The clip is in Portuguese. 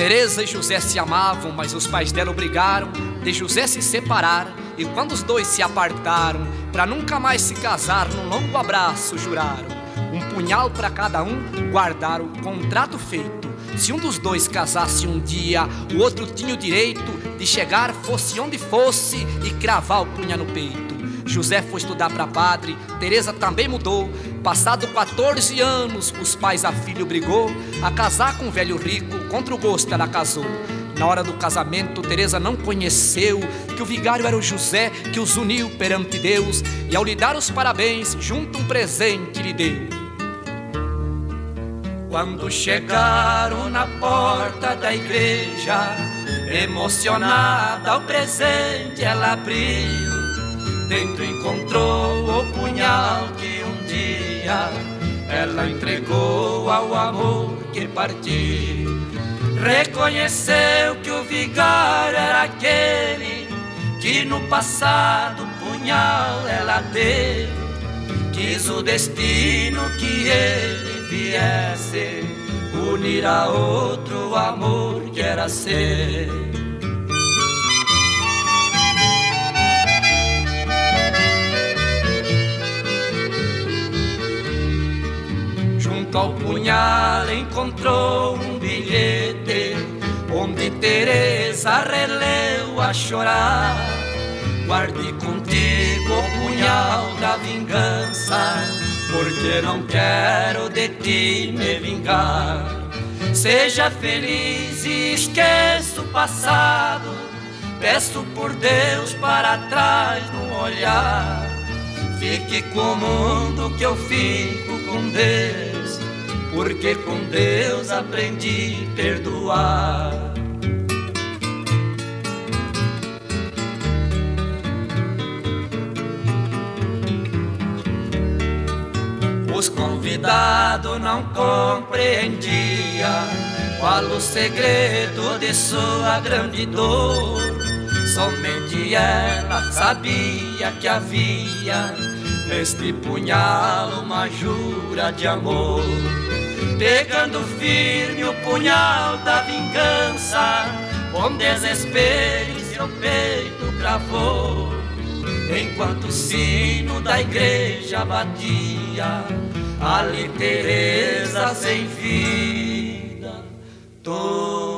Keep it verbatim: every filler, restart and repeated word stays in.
Teresa e José se amavam, mas os pais dela obrigaram de José se separar. E quando os dois se apartaram, pra nunca mais se casar, num longo abraço juraram. Um punhal pra cada um, guardaram o contrato feito. Se um dos dois casasse um dia, o outro tinha o direito de chegar, fosse onde fosse, e cravar o punhal no peito. José foi estudar pra padre, Teresa também mudou. Passado quatorze anos, os pais a filho brigou a casar com um velho rico, contra o gosto ela casou. Na hora do casamento, Teresa não conheceu que o vigário era o José, que os uniu perante Deus, e ao lhe dar os parabéns, junto um presente lhe deu. Quando chegaram na porta da igreja, emocionada ao presente ela abriu. Dentro encontrou o punhal que um dia ela entregou ao amor que partiu. Reconheceu que o vigário era aquele que no passado punhal ela deu. Quis o destino que ele viesse unir a outro amor que era seu. Junto ao punhal encontrou um bilhete onde Teresa releu a chorar. Guarde contigo o punhal da vingança, porque não quero de ti me vingar. Seja feliz e esqueça o passado, peço por Deus para trás não olhar. Fique com o mundo que eu fico com Deus, porque com Deus aprendi a perdoar. Os convidados não compreendiam qual o segredo de sua grande dor. Somente ela sabia que havia neste punhal uma jura de amor. Pegando firme o punhal da vingança, com desespero em seu peito cravou. Enquanto o sino da igreja batia, ali Teresa sem vida.